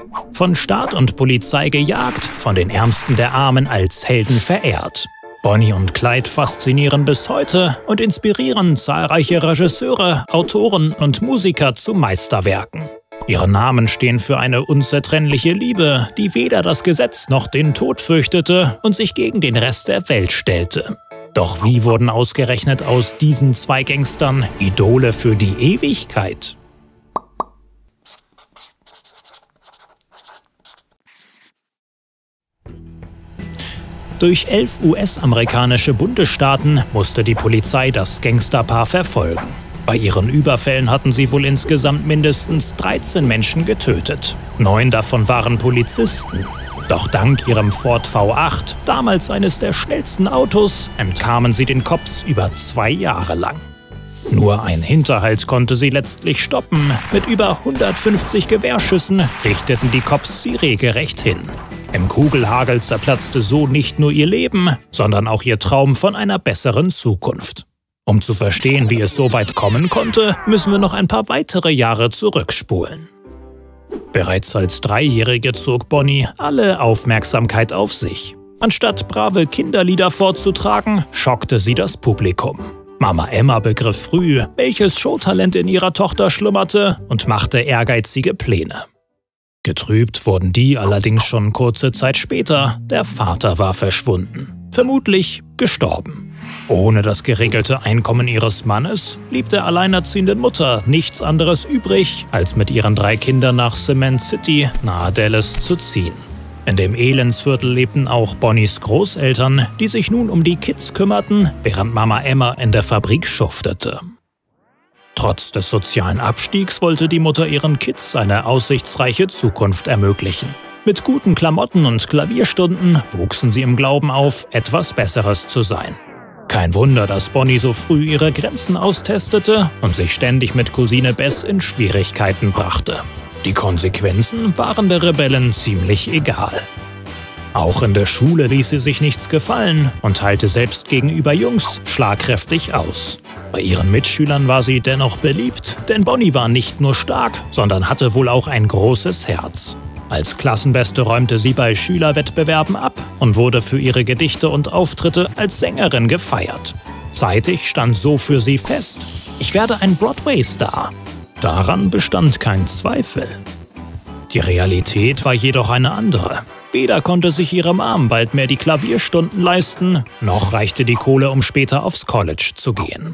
Von Staat und Polizei gejagt, von den Ärmsten der Armen als Helden verehrt. Bonnie und Clyde faszinieren bis heute und inspirieren zahlreiche Regisseure, Autoren und Musiker zu Meisterwerken. Ihre Namen stehen für eine unzertrennliche Liebe, die weder das Gesetz noch den Tod fürchtete und sich gegen den Rest der Welt stellte. Doch wie wurden ausgerechnet aus diesen zwei Gangstern Idole für die Ewigkeit? Durch 11 US-amerikanische Bundesstaaten musste die Polizei das Gangsterpaar verfolgen. Bei ihren Überfällen hatten sie wohl insgesamt mindestens 13 Menschen getötet. 9 davon waren Polizisten. Doch dank ihrem Ford V8, damals eines der schnellsten Autos, entkamen sie den Cops über 2 Jahre lang. Nur ein Hinterhalt konnte sie letztlich stoppen. Mit über 150 Gewehrschüssen richteten die Cops sie regelrecht hin. Im Kugelhagel zerplatzte so nicht nur ihr Leben, sondern auch ihr Traum von einer besseren Zukunft. Um zu verstehen, wie es so weit kommen konnte, müssen wir noch ein paar weitere Jahre zurückspulen. Bereits als 3-Jährige zog Bonnie alle Aufmerksamkeit auf sich. Anstatt brave Kinderlieder vorzutragen, schockte sie das Publikum. Mama Emma begriff früh, welches Showtalent in ihrer Tochter schlummerte und machte ehrgeizige Pläne. Getrübt wurden die allerdings schon kurze Zeit später. Der Vater war verschwunden, vermutlich gestorben. Ohne das geregelte Einkommen ihres Mannes blieb der alleinerziehenden Mutter nichts anderes übrig, als mit ihren 3 Kindern nach Cement City nahe Dallas zu ziehen. In dem Elendsviertel lebten auch Bonnies Großeltern, die sich nun um die Kids kümmerten, während Mama Emma in der Fabrik schuftete. Trotz des sozialen Abstiegs wollte die Mutter ihren Kids eine aussichtsreiche Zukunft ermöglichen. Mit guten Klamotten und Klavierstunden wuchsen sie im Glauben auf, etwas Besseres zu sein. Kein Wunder, dass Bonnie so früh ihre Grenzen austestete und sich ständig mit Cousine Bess in Schwierigkeiten brachte. Die Konsequenzen waren der Rebellen ziemlich egal. Auch in der Schule ließ sie sich nichts gefallen und teilte selbst gegenüber Jungs schlagkräftig aus. Bei ihren Mitschülern war sie dennoch beliebt, denn Bonnie war nicht nur stark, sondern hatte wohl auch ein großes Herz. Als Klassenbeste räumte sie bei Schülerwettbewerben ab und wurde für ihre Gedichte und Auftritte als Sängerin gefeiert. Zeitig stand so für sie fest: Ich werde ein Broadway-Star. Daran bestand kein Zweifel. Die Realität war jedoch eine andere. Weder konnte sich ihre Mom bald mehr die Klavierstunden leisten, noch reichte die Kohle, um später aufs College zu gehen.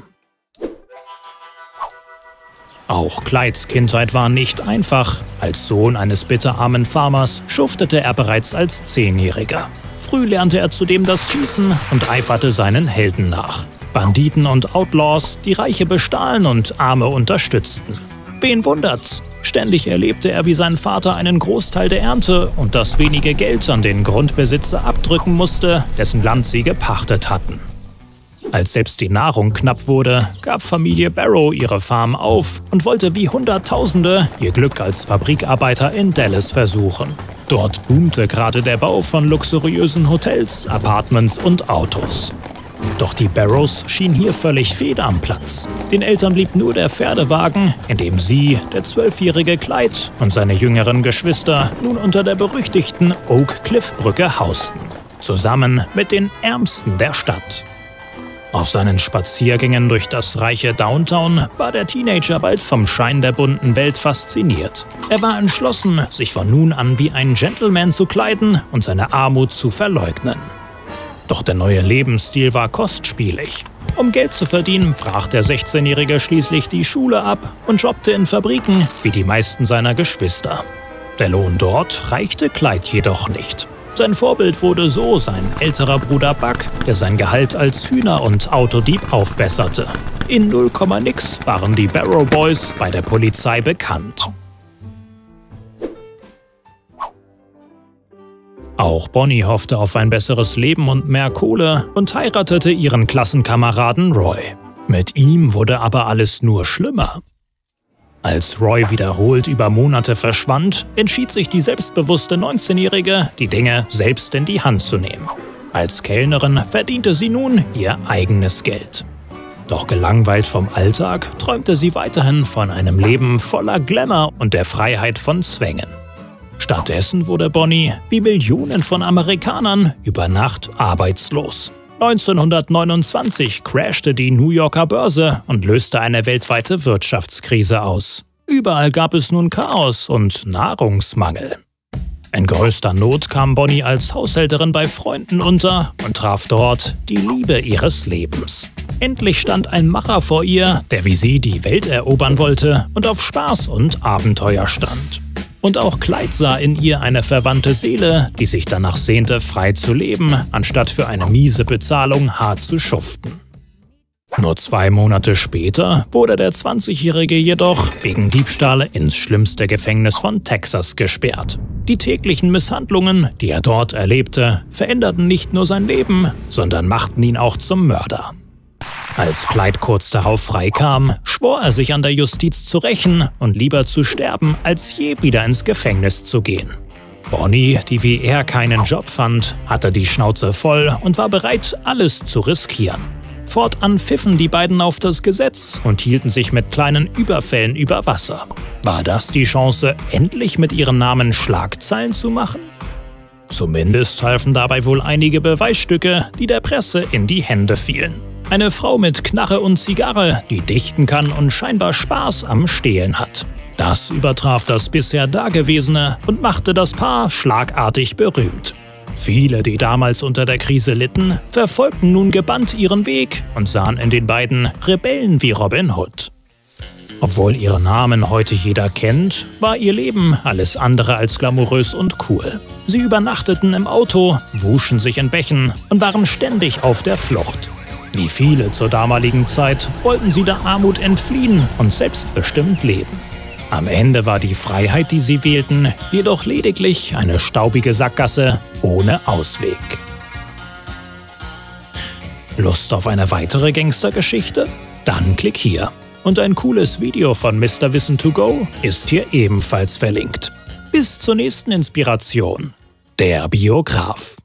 Auch Clydes Kindheit war nicht einfach. Als Sohn eines bitterarmen Farmers schuftete er bereits als 10-Jähriger. Früh lernte er zudem das Schießen und eiferte seinen Helden nach. Banditen und Outlaws, die Reiche bestahlen und Arme unterstützten. Wen wundert's? Ständig erlebte er, wie sein Vater einen Großteil der Ernte und das wenige Geld an den Grundbesitzer abdrücken musste, dessen Land sie gepachtet hatten. Als selbst die Nahrung knapp wurde, gab Familie Barrow ihre Farm auf und wollte wie Hunderttausende ihr Glück als Fabrikarbeiter in Dallas versuchen. Dort boomte gerade der Bau von luxuriösen Hotels, Apartments und Autos. Doch die Barrows schien hier völlig fehl am Platz. Den Eltern blieb nur der Pferdewagen, in dem sie, der 12-jährige Clyde und seine jüngeren Geschwister nun unter der berüchtigten Oak Cliff-Brücke hausten. Zusammen mit den Ärmsten der Stadt. Auf seinen Spaziergängen durch das reiche Downtown war der Teenager bald vom Schein der bunten Welt fasziniert. Er war entschlossen, sich von nun an wie ein Gentleman zu kleiden und seine Armut zu verleugnen. Doch der neue Lebensstil war kostspielig. Um Geld zu verdienen, brach der 16-Jährige schließlich die Schule ab und jobbte in Fabriken wie die meisten seiner Geschwister. Der Lohn dort reichte Clyde jedoch nicht. Sein Vorbild wurde so sein älterer Bruder Buck, der sein Gehalt als Hühner- und Autodieb aufbesserte. In 0, nix waren die Barrow Boys bei der Polizei bekannt. Auch Bonnie hoffte auf ein besseres Leben und mehr Kohle und heiratete ihren Klassenkameraden Roy. Mit ihm wurde aber alles nur schlimmer. Als Roy wiederholt über Monate verschwand, entschied sich die selbstbewusste 19-Jährige, die Dinge selbst in die Hand zu nehmen. Als Kellnerin verdiente sie nun ihr eigenes Geld. Doch gelangweilt vom Alltag träumte sie weiterhin von einem Leben voller Glamour und der Freiheit von Zwängen. Stattdessen wurde Bonnie, wie Millionen von Amerikanern, über Nacht arbeitslos. 1929 crashte die New Yorker Börse und löste eine weltweite Wirtschaftskrise aus. Überall gab es nun Chaos und Nahrungsmangel. In größter Not kam Bonnie als Haushälterin bei Freunden unter und traf dort die Liebe ihres Lebens. Endlich stand ein Macher vor ihr, der wie sie die Welt erobern wollte und auf Spaß und Abenteuer stand. Und auch Clyde sah in ihr eine verwandte Seele, die sich danach sehnte, frei zu leben, anstatt für eine miese Bezahlung hart zu schuften. Nur 2 Monate später wurde der 20-Jährige jedoch wegen Diebstahl ins schlimmste Gefängnis von Texas gesperrt. Die täglichen Misshandlungen, die er dort erlebte, veränderten nicht nur sein Leben, sondern machten ihn auch zum Mörder. Als Clyde kurz darauf freikam, schwor er sich an der Justiz zu rächen und lieber zu sterben, als je wieder ins Gefängnis zu gehen. Bonnie, die wie er keinen Job fand, hatte die Schnauze voll und war bereit, alles zu riskieren. Fortan pfiffen die beiden auf das Gesetz und hielten sich mit kleinen Überfällen über Wasser. War das die Chance, endlich mit ihren Namen Schlagzeilen zu machen? Zumindest halfen dabei wohl einige Beweisstücke, die der Presse in die Hände fielen. Eine Frau mit Knarre und Zigarre, die dichten kann und scheinbar Spaß am Stehlen hat. Das übertraf das bisher Dagewesene und machte das Paar schlagartig berühmt. Viele, die damals unter der Krise litten, verfolgten nun gebannt ihren Weg und sahen in den beiden Rebellen wie Robin Hood. Obwohl ihre Namen heute jeder kennt, war ihr Leben alles andere als glamourös und cool. Sie übernachteten im Auto, wuschen sich in Bächen und waren ständig auf der Flucht. Wie viele zur damaligen Zeit wollten sie der Armut entfliehen und selbstbestimmt leben. Am Ende war die Freiheit, die sie wählten, jedoch lediglich eine staubige Sackgasse ohne Ausweg. Lust auf eine weitere Gangstergeschichte? Dann klick hier. Und ein cooles Video von Mr. Wissen to go ist hier ebenfalls verlinkt. Bis zur nächsten Inspiration. Der Biograf.